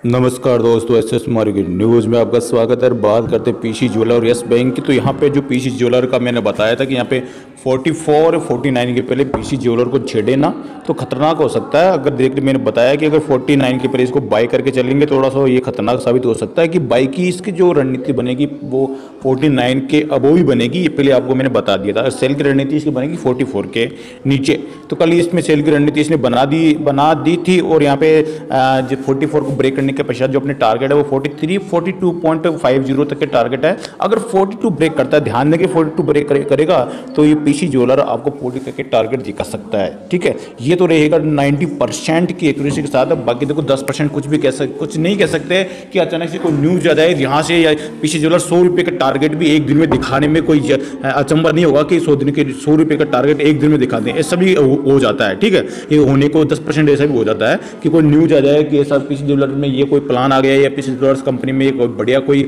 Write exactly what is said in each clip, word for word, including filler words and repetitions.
नमस्कार दोस्तों, S S market news में आपका स्वागत है। बात करते हैं पीसी ज्वेलर और यस बैंक की। तो यहाँ पे जो पीसी ज्वेलर का मैंने बताया था कि यहाँ पे चौवालीस और उनचास के पहले पीसी ज्वेलर को छेड़े ना तो खतरनाक हो सकता है। अगर देख मैंने बताया कि अगर उनचास के पहले इसको बाई करके चलेंगे थोड़ा सा ये खतरनाक साबित हो सकता है कि बाई की इसकी जो रणनीति बनेगी वो उनचास के अबो ही बनेगी। ये पहले आपको मैंने बता दिया था। सेल की रणनीति इसकी बनेगी चौवालीस के नीचे। तो कल इसमें सेल की रणनीति इसने बना दी बना दी थी और यहाँ पे जो चौवालीस को ब्रेक करने के पश्चात जो अपने टारगेट है वो तैंतालीस बयालीस पॉइंट पचास तक के टारगेट है। अगर बयालीस ब्रेक करता है, ध्यान दें कि बयालीस ब्रेक करेगा तो ये पीसी ज्वेलर आपको चालीस तक के टारगेट दिखा सकता है। ठीक है, ये तो रहेगा नब्बे परसेंट की एक्यूरेसी के साथ। बाकी देखो दस परसेंट कुछ भी कह सकते कुछ नहीं कह सकते कि अचानक से कोई न्यूज आ जाए यहाँ से या पीसी ज्वेलर सौ रुपये का टारगेट भी एक दिन में दिखाने में कोई अचंभा नहीं होगा कि सौ दिन के सौ रुपये का टारगेट एक दिन में दिखा दें। ऐसा भी हो जाता है। ठीक है, ये होने को दस परसेंट ऐसा भी हो जाता है कि कोई न्यूज आ जाए कि ऐसा पीसी ज्वेलर में ये कोई प्लान आ गया या पीसी ज्वेलर्स कंपनी में कोई बढ़िया कोई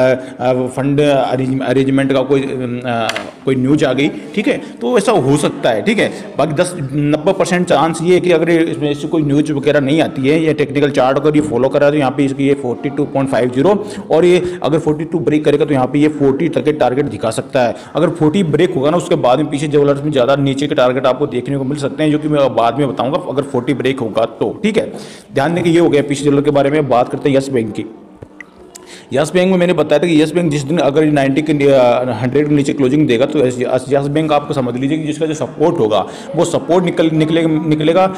फंड अरेंजमेंट का कोई आ, कोई न्यूज आ गई। ठीक है, तो ऐसा हो सकता है। ठीक है, बाकी दस नब्बे परसेंट चांस ये है कि अगर इसमें ऐसी कोई न्यूज वगैरह नहीं आती है या टेक्निकल चार्ट अगर ये फॉलो करा तो यहाँ पे इसकी ये बयालीस पॉइंट पचास और ये अगर बयालीस ब्रेक करेगा तो यहाँ पे ये चालीस तक के टारगेट दिखा सकता है। अगर चालीस ब्रेक होगा ना उसके बाद में पीसी ज्वेलर्स में ज़्यादा नीचे के टारगेट आपको देखने को मिल सकते हैं, जो कि मैं बाद में बताऊंगा अगर चालीस ब्रेक होगा तो। ठीक है, ध्यान दें कि ये हो गया पीसी ज्वेलर के बारे में। बात करते हैं यस बैंक की। यस बैंक में मैंने बताया था कि यस बैंक जिस दिन अगर नब्बे के हंड्रेड के नीचे क्लोजिंग देगा तो यस बैंक आपको समझ लीजिए कि जिसका जो सपोर्ट होगा वो सपोर्ट निकल निकले निकलेगा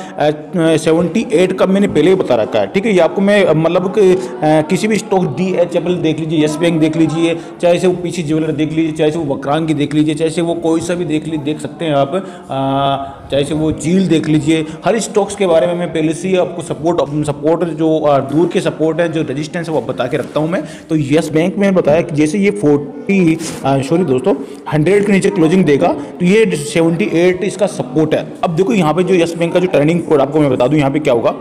अठहत्तर का। मैंने पहले ही बता रखा है। ठीक है, ये आपको मैं मतलब किसी भी स्टॉक डी एच एल देख लीजिए, यस बैंक देख लीजिए, चाहे से वो पीसी ज्वेलर देख लीजिए, चाहे से वो वक्रांग की देख लीजिए, चाहे से वो कोई सा भी देख ली देख सकते हैं आप, चाहे से वो झील देख लीजिए। हर स्टॉक्स के बारे में मैं पहले से ही आपको सपोर्ट सपोर्ट जो दूर के सपोर्ट है, जो रेजिस्टेंस है वो बता के रखता हूँ मैं। तो यस बैंक में बताया कि जैसे ये चालीस सॉरी दोस्तों हंड्रेड के नीचे क्लोजिंग देगा तो ये अठहत्तर इसका सपोर्ट है। अब देखो यहाँ पे जो यस बैंक का जो टर्निंग पॉइंट आपको मैं बता दूं यहाँ पे क्या होगा।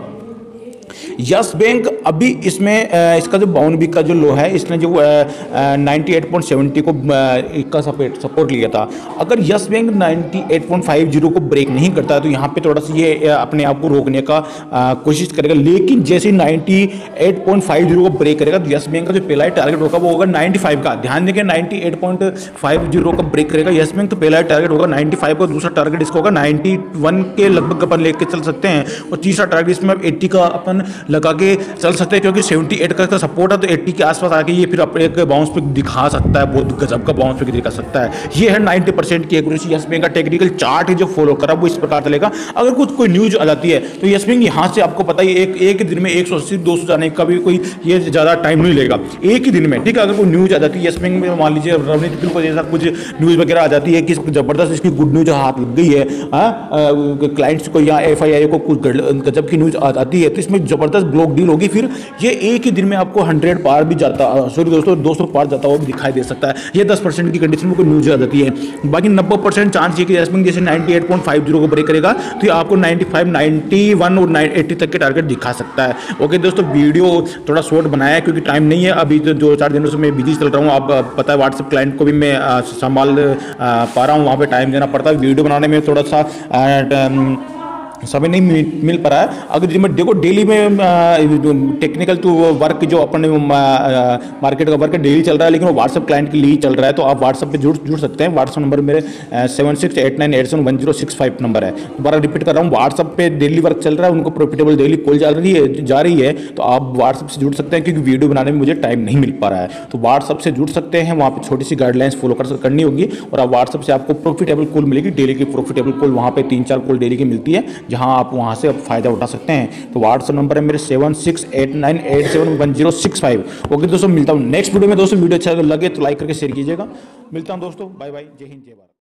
यस बैंक अभी इसमें इसका जो बाउंड वीक का जो लो है इसने जो अट्ठानवे पॉइंट सत्तर को का सपोर्ट सपोर्ट लिया था। अगर यस बैंक अट्ठानवे पॉइंट पचास को ब्रेक नहीं करता है तो यहाँ पे थोड़ा सा ये अपने आप को रोकने का कोशिश करेगा। लेकिन जैसे अट्ठानवे पॉइंट पचास को ब्रेक करेगा तो यस बैंक का जो पहला टारगेट होगा वो होगा पचानवे का। ध्यान देंगे अट्ठानवे पॉइंट पचास का ब्रेक करेगा यस बैंक तो पहला टारगेट होगा पचानवे का, दूसरा टारगेट इसका होगा इक्यानवे के लगभग अपन लेके चल सकते हैं और तीसरा टारगेट इसमें अस्सी का अपन लगा के चल सकते हैं, क्योंकि अठहत्तर का सपोर्ट है तो अस्सी के आसपास आके ये फिर अपने एक बाउंस पे दिखा सकता है, बहुत गजब का बाउंस पे दिखा सकता है। ये है नब्बे परसेंट की एक्यूरेसी। यस बैंक का टेक्निकल चार्ट है जो फॉलो करा वो इस प्रकार चलेगा। अगर कुछ कोई न्यूज आ जाती है तो यस बैंक यहाँ से आपको पता ही एक एक दिन में एक सौ अस्सी दो सौ जाने का भी कोई ये ज़्यादा टाइम नहीं लेगा, एक ही दिन में। ठीक है, अगर कोई न्यूज आ जाती है यस बैंक में, मान लीजिए रवनीत बिल को जैसा कुछ न्यूज़ वगैरह आ जाती है कि जबरदस्त इसकी गुड न्यूज हाथ लग गई है, क्लाइंट्स को या एफ आई आई को कुछ गजब की न्यूज आती है तो इसमें जबरदस्त ब्लॉक डील होगी, फिर ये एक ही दिन में आपको हंड्रेड पार भी जाता सॉरी दोस्तों दो सौ पार जाता हुआ भी दिखाई दे सकता है। ये दस परसेंट की कंडीशन में कोई न्यूज आ जाती है। बाकी नब्बे परसेंट चांस ये कि यस बैंक जैसे अट्ठानवे पॉइंट पचास को ब्रेक करेगा तो ये आपको पचानवे, इक्यानवे और अस्सी तक के टारगेट दिखा सकता है। ओके दोस्तों, वीडियो थोड़ा शॉर्ट बनाया है क्योंकि टाइम नहीं है, अभी तो दो चार दिनों से मैं बिजी चल रहा हूँ। आप पता है व्हाट्सएप क्लाइंट को भी मैं संभाल पा रहा हूँ, वहाँ पर टाइम देना पड़ता है। वीडियो बनाने में थोड़ा सा समय नहीं मिल, मिल पा रहा है। अगर जिसमें देखो डेली में टेक्निकल तो वर्क जो अपन मार्केट का वर्क डेली चल रहा है, लेकिन वो व्हाट्सएप क्लाइंट के लिए चल रहा है तो आप व्हाट्सएप पे जुड़ जुड़ सकते हैं। व्हाट्सएप नंबर मेरे seven six eight nine eight seven one zero six five number है। दोबारा रिपीट कर रहा हूँ, व्हाट्सएप पे डेली वर्क चल रहा है, उनको प्रॉफिटेबल डेली कॉल जा रही है जा रही है तो आप व्हाट्सएप से जुड़ सकते हैं, क्योंकि वीडियो बनाने में मुझे टाइम नहीं मिल पा रहा है। तो व्हाट्सएप से जुड़ सकते हैं, वहाँ पर छोटी सी गाइडलाइंस फॉलो कर करनी होगी और आप व्हाट्सएप से आपको प्रॉफिटेबल कॉल मिलेगी, डेली की प्रॉफिटेबल कॉल वहाँ पर तीन चार कॉल डेली की मिलती है, जहाँ आप वहाँ से आप फायदा उठा सकते हैं। तो व्हाट्सएप नंबर है मेरे seven six eight nine eight seven one zero six five. Okay दोस्तों, मिलता हूँ नेक्स्ट वीडियो में। दोस्तों वीडियो अच्छा लगे तो लाइक करके शेयर कीजिएगा। मिलता हूँ दोस्तों, बाय बाय, जय हिंद जय भारत।